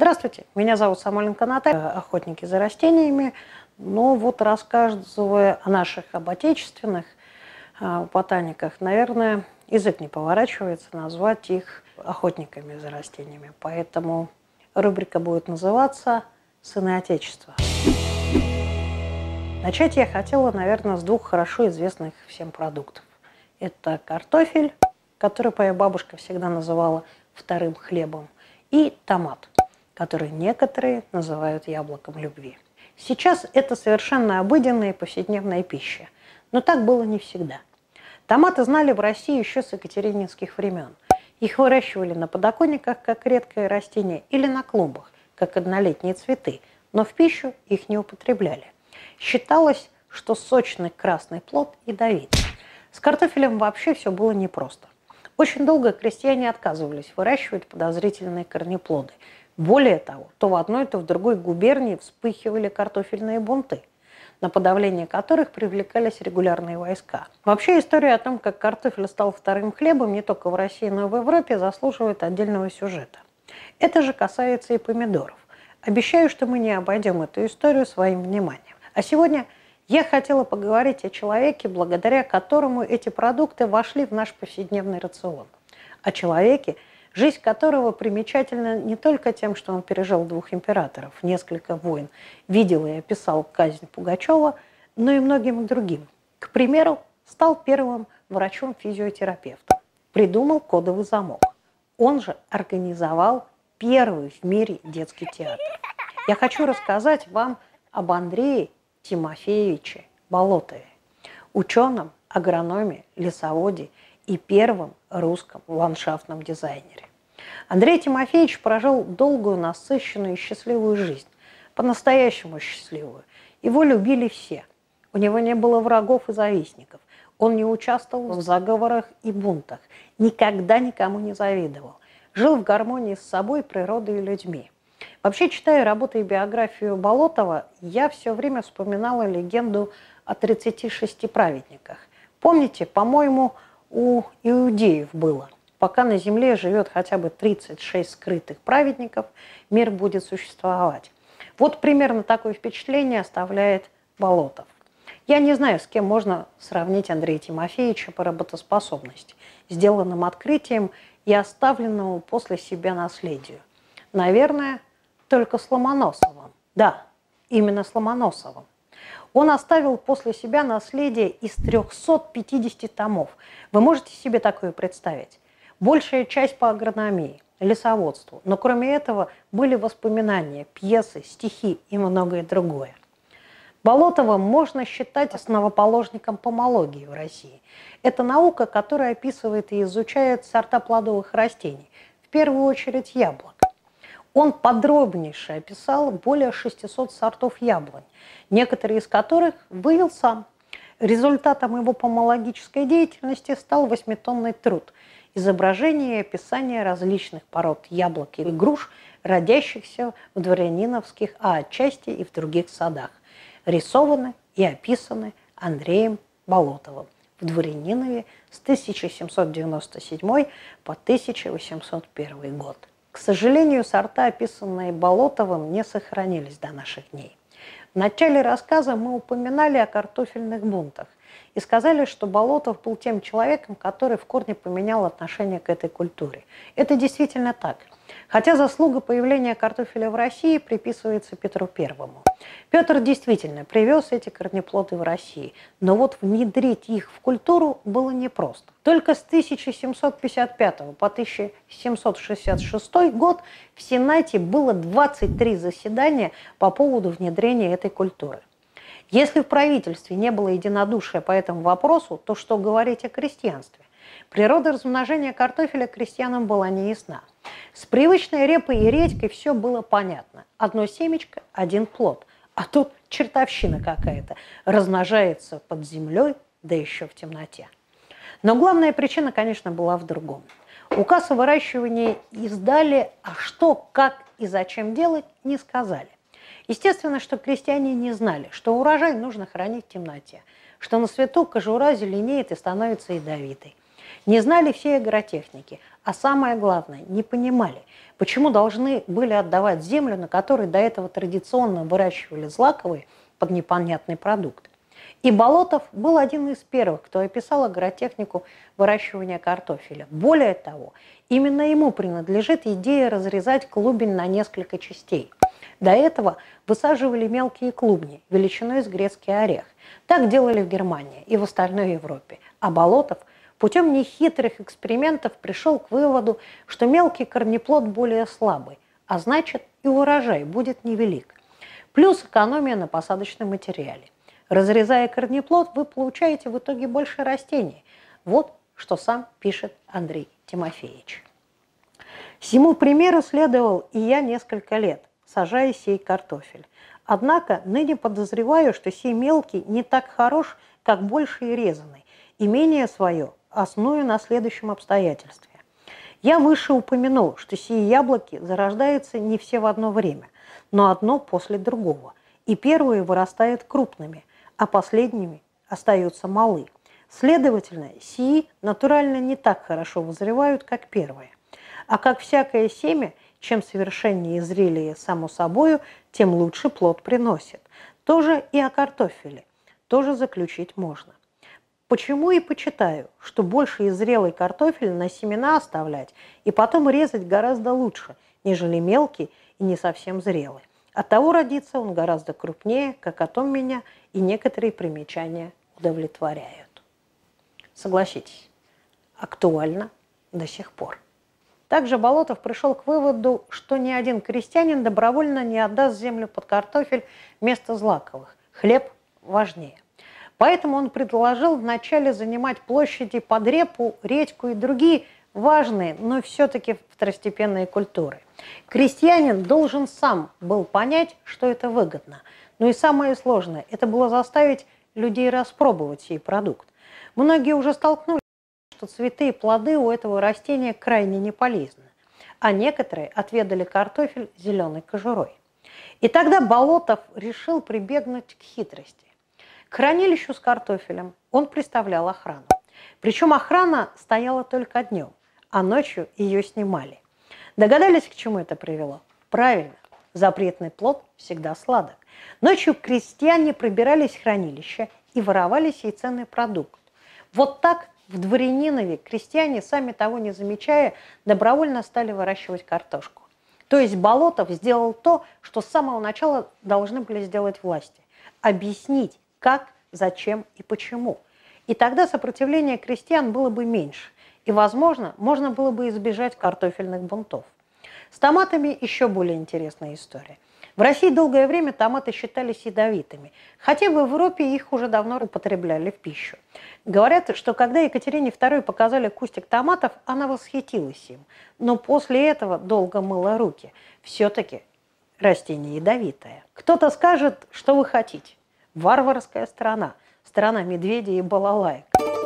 Здравствуйте, меня зовут Самойленко Наталья, охотники за растениями. Ну вот, рассказывая о наших отечественных ботаниках, наверное, язык не поворачивается назвать их охотниками за растениями. Поэтому рубрика будет называться «Сыны Отечества». Начать я хотела, наверное, с двух хорошо известных всем продуктов. Это картофель, который моя бабушка всегда называла вторым хлебом, и томат, который некоторые называют яблоком любви. Сейчас это совершенно обыденная и повседневная пища, но так было не всегда. Томаты знали в России еще с екатерининских времен. Их выращивали на подоконниках, как редкое растение, или на клумбах, как однолетние цветы, но в пищу их не употребляли. Считалось, что сочный красный плод ядовит. С картофелем вообще все было непросто. Очень долго крестьяне отказывались выращивать подозрительные корнеплоды. Более того, то в одной, то в другой губернии вспыхивали картофельные бунты, на подавление которых привлекались регулярные войска. Вообще история о том, как картофель стал вторым хлебом не только в России, но и в Европе, заслуживает отдельного сюжета. Это же касается и помидоров. Обещаю, что мы не обойдем эту историю своим вниманием. А сегодня я хотела поговорить о человеке, благодаря которому эти продукты вошли в наш повседневный рацион. О человеке, жизнь которого примечательна не только тем, что он пережил двух императоров, несколько войн, видел и описал казнь Пугачева, но и многим другим. К примеру, стал первым врачом-физиотерапевтом, придумал кодовый замок. Он же организовал первый в мире детский театр. Я хочу рассказать вам об Андрее Тимофеевиче Болотове, ученом, агрономе, лесоводе и первом русском ландшафтном дизайнере. Андрей Тимофеевич прожил долгую, насыщенную и счастливую жизнь, по-настоящему счастливую. Его любили все. У него не было врагов и завистников. Он не участвовал в заговорах и бунтах, никогда никому не завидовал. Жил в гармонии с собой, природой и людьми. Вообще, читая работы и биографию Болотова, я все время вспоминала легенду о 36 праведниках. Помните, по-моему, у иудеев было: пока на земле живет хотя бы 36 скрытых праведников, мир будет существовать. Вот примерно такое впечатление оставляет Болотов. Я не знаю, с кем можно сравнить Андрея Тимофеевича по работоспособности, сделанным открытием и оставленному после себя наследию. Наверное, только с Ломоносовым. Да, именно с Ломоносовым. Он оставил после себя наследие из 350 томов. Вы можете себе такое представить? Большая часть по агрономии, лесоводству. Но кроме этого были воспоминания, пьесы, стихи и многое другое. Болотова можно считать основоположником помологии в России. Это наука, которая описывает и изучает сорта плодовых растений, в первую очередь яблок. Он подробнейше описал более 600 сортов яблонь, некоторые из которых вывел сам. Результатом его помологической деятельности стал 8-томный труд изображение и описание различных пород яблок и груш, родящихся в дворяниновских, а отчасти и в других садах, рисованы и описаны Андреем Болотовым в Дворянинове с 1797 по 1801 год. К сожалению, сорта, описанные Болотовым, не сохранились до наших дней. В начале рассказа мы упоминали о картофельных бунтах и сказали, что Болотов был тем человеком, который в корне поменял отношение к этой культуре. Это действительно так. Хотя заслуга появления картофеля в России приписывается Петру Первому. Петр действительно привез эти корнеплоды в Россию, но вот внедрить их в культуру было непросто. Только с 1755 по 1766 год в Сенате было 23 заседания по поводу внедрения этой культуры. Если в правительстве не было единодушия по этому вопросу, то что говорить о крестьянстве? Природа размножения картофеля крестьянам была неясна. С привычной репой и редькой все было понятно. Одно семечко, один плод. А тут чертовщина какая-то. Размножается под землей, да еще в темноте. Но главная причина, конечно, была в другом. Указ о выращивании издали, а что, как и зачем делать, не сказали. Естественно, что крестьяне не знали, что урожай нужно хранить в темноте, что на свету кожура зеленеет и становится ядовитой. Не знали всей агротехники, а самое главное, не понимали, почему должны были отдавать землю, на которой до этого традиционно выращивали злаковые под непонятный продукт. И Болотов был один из первых, кто описал агротехнику выращивания картофеля. Более того, именно ему принадлежит идея разрезать клубень на несколько частей. До этого высаживали мелкие клубни, величиной с грецкий орех. Так делали в Германии и в остальной Европе. А Болотов путем нехитрых экспериментов пришел к выводу, что мелкий корнеплод более слабый, а значит и урожай будет невелик. Плюс экономия на посадочном материале. Разрезая корнеплод, вы получаете в итоге больше растений. Вот что сам пишет Андрей Тимофеевич. Сему примеру следовал и я несколько лет, сажая сей картофель. Однако ныне подозреваю, что сей мелкий не так хорош, как больший и резанный. Имение свое основаю на следующем обстоятельстве. Я выше упомянул, что сии яблоки зарождаются не все в одно время, но одно после другого. И первые вырастают крупными, а последними остаются малы. Следовательно, сии натурально не так хорошо вызревают, как первые. А как всякое семя, чем совершеннее и зрелее само собою, тем лучше плод приносит. Тоже и о картофеле, тоже заключить можно. Почему и почитаю, что больше и зрелый картофель на семена оставлять и потом резать гораздо лучше, нежели мелкий и не совсем зрелый. Оттого родится он гораздо крупнее, как о том меня и некоторые примечания удовлетворяют. Согласитесь, актуально до сих пор. Также Болотов пришел к выводу, что ни один крестьянин добровольно не отдаст землю под картофель вместо злаковых. Хлеб важнее. Поэтому он предложил вначале занимать площади под репу, редьку и другие важные, но все-таки второстепенные культуры. Крестьянин должен сам был понять, что это выгодно. Но и самое сложное – это было заставить людей распробовать сей продукт. Многие уже столкнулись, что цветы и плоды у этого растения крайне не полезны, а некоторые отведали картофель зеленой кожурой. И тогда Болотов решил прибегнуть к хитрости. К хранилищу с картофелем он приставлял охрану. Причем охрана стояла только днем, а ночью ее снимали. Догадались, к чему это привело? Правильно, запретный плод всегда сладок. Ночью крестьяне пробирались в хранилище и воровали сей ценный продукт. Вот так в Дворянинове крестьяне, сами того не замечая, добровольно стали выращивать картошку. То есть Болотов сделал то, что с самого начала должны были сделать власти. Объяснить, как, зачем и почему. И тогда сопротивление крестьян было бы меньше. И, возможно, можно было бы избежать картофельных бунтов. С томатами еще более интересная история. В России долгое время томаты считались ядовитыми, хотя в Европе их уже давно употребляли в пищу. Говорят, что когда Екатерине II показали кустик томатов, она восхитилась им, но после этого долго мыла руки. Все-таки растение ядовитое. Кто-то скажет, что вы хотите. Варварская страна, страна медведей и балалаек.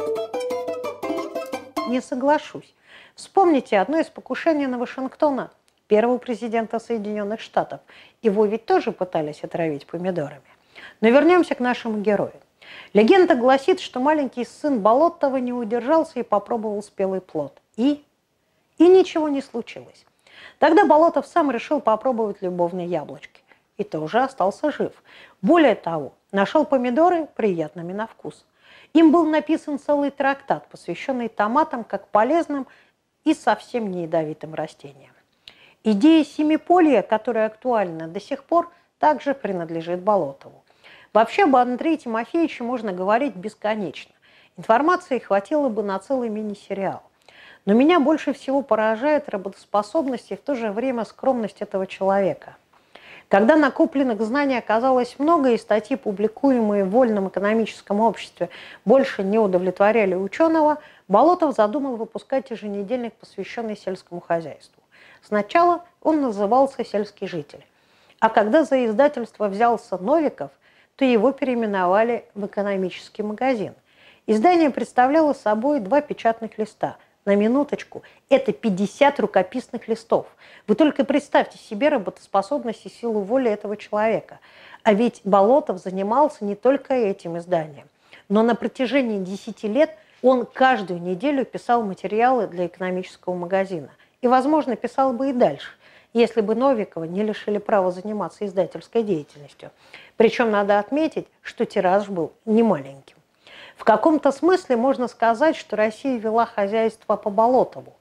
Не соглашусь. Вспомните одно из покушений на Вашингтона, первого президента Соединенных Штатов. Его ведь тоже пытались отравить помидорами. Но вернемся к нашему герою. Легенда гласит, что маленький сын Болотова не удержался и попробовал спелый плод. И ничего не случилось. Тогда Болотов сам решил попробовать любовные яблочки. И тоже остался жив. Более того, нашел помидоры приятными на вкус. Им был написан целый трактат, посвященный томатам как полезным и совсем не ядовитым растениям. Идея семиполья, которая актуальна до сих пор, также принадлежит Болотову. Вообще об Андрее Тимофеевиче можно говорить бесконечно. Информации хватило бы на целый мини-сериал. Но меня больше всего поражает работоспособность и в то же время скромность этого человека. Когда накопленных знаний оказалось много и статьи, публикуемые в Вольном экономическом обществе, больше не удовлетворяли ученого, Болотов задумал выпускать еженедельник, посвященный сельскому хозяйству. Сначала он назывался «Сельский житель», а когда за издательство взялся Новиков, то его переименовали в «Экономический магазин». Издание представляло собой 2 печатных листа. На минуточку, это 50 рукописных листов. Вы только представьте себе работоспособность и силу воли этого человека. А ведь Болотов занимался не только этим изданием, но на протяжении 10 лет Он каждую неделю писал материалы для экономического магазина. И, возможно, писал бы и дальше, если бы Новикова не лишили права заниматься издательской деятельностью. Причем надо отметить, что тираж был немаленьким. В каком-то смысле можно сказать, что Россия вела хозяйство по Болотову.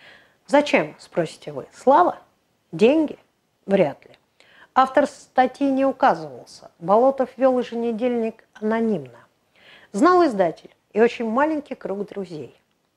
Зачем, спросите вы? Слава? Деньги? Вряд ли. Автор статьи не указывался. Болотов вел еженедельник анонимно. Знал издатель и очень маленький круг друзей.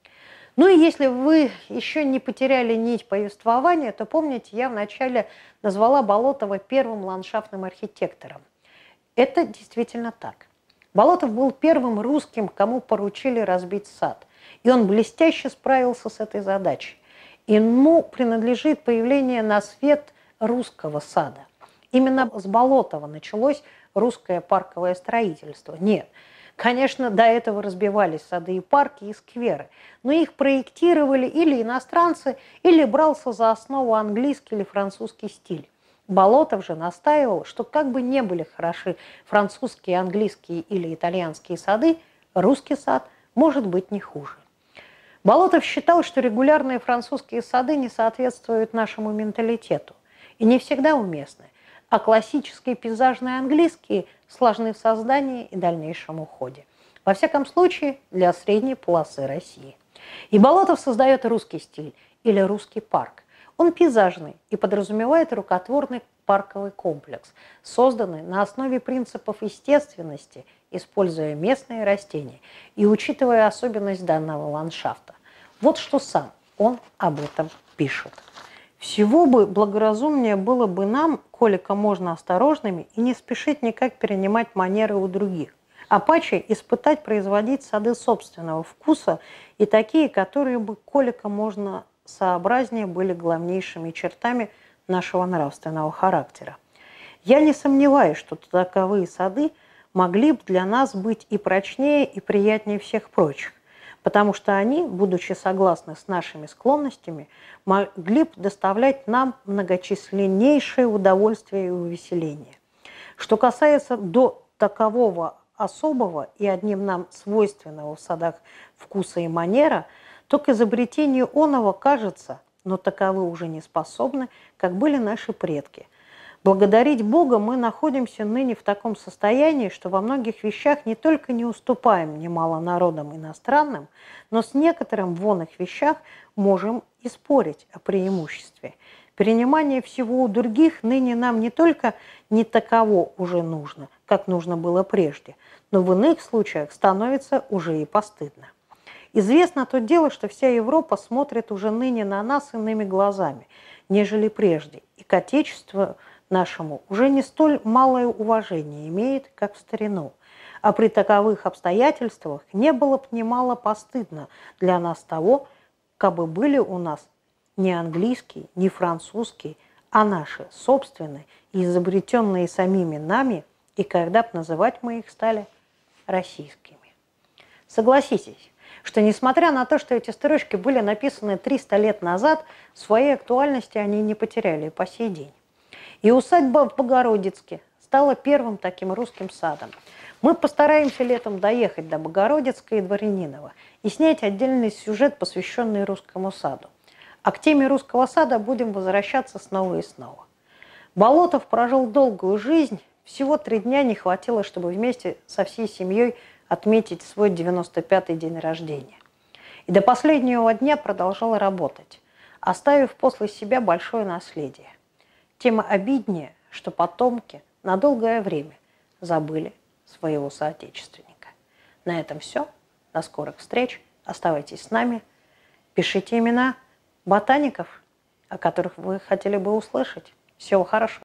Ну и если вы еще не потеряли нить повествования, то помните, я вначале назвала Болотова первым ландшафтным архитектором. Это действительно так. Болотов был первым русским, кому поручили разбить сад. И он блестяще справился с этой задачей. Ему принадлежит появление на свет русского сада. Именно с Болотова началось русское парковое строительство. Нет, конечно, до этого разбивались сады и парки, и скверы, но их проектировали или иностранцы, или брался за основу английский или французский стиль. Болотов же настаивал, что как бы не были хороши французские, английские или итальянские сады, русский сад может быть не хуже. Болотов считал, что регулярные французские сады не соответствуют нашему менталитету и не всегда уместны, а классические пейзажные английские сложны в создании и дальнейшем уходе. Во всяком случае, для средней полосы России. И Болотов создает русский стиль или русский парк. Он пейзажный и подразумевает рукотворный парковый комплекс, созданный на основе принципов естественности, используя местные растения и учитывая особенность данного ландшафта. Вот что сам он об этом пишет. Всего бы благоразумнее было бы нам, колика можно осторожными, и не спешить никак перенимать манеры у других, а паче испытать производить сады собственного вкуса и такие, которые бы, колика можно сообразнее, были главнейшими чертами нашего нравственного характера. Я не сомневаюсь, что таковые сады могли бы для нас быть и прочнее, и приятнее всех прочих, потому что они, будучи согласны с нашими склонностями, могли бы доставлять нам многочисленнейшее удовольствие и увеселение. Что касается до такового особого и одним нам свойственного в садах вкуса и манера, то к изобретению оного кажется, но таковы уже не способны, как были наши предки. Благодарить Бога мы находимся ныне в таком состоянии, что во многих вещах не только не уступаем немало народам иностранным, но с некоторым в оных вещах можем и спорить о преимуществе. Перенимание всего у других ныне нам не только не таково уже нужно, как нужно было прежде, но в иных случаях становится уже и постыдно. Известно то дело, что вся Европа смотрит уже ныне на нас иными глазами, нежели прежде, и к Отечеству нашему уже не столь малое уважение имеет, как в старину. А при таковых обстоятельствах не было бы немало постыдно для нас того, кабы были у нас не английские, не французские, а наши собственные, изобретенные самими нами, и когда бы называть мы их стали российскими. Согласитесь, что несмотря на то, что эти строчки были написаны 300 лет назад, своей актуальности они не потеряли и по сей день. И усадьба в Богородицке стала первым таким русским садом. Мы постараемся летом доехать до Богородицка и Дворянинова и снять отдельный сюжет, посвященный русскому саду. А к теме русского сада будем возвращаться снова и снова. Болотов прожил долгую жизнь, всего 3 дня не хватило, чтобы вместе со всей семьей отметить свой 95-й день рождения. И до последнего дня продолжал работать, оставив после себя большое наследие. Тем обиднее, что потомки на долгое время забыли своего соотечественника. На этом все. До скорых встреч. Оставайтесь с нами. Пишите имена ботаников, о которых вы хотели бы услышать. Всего хорошего.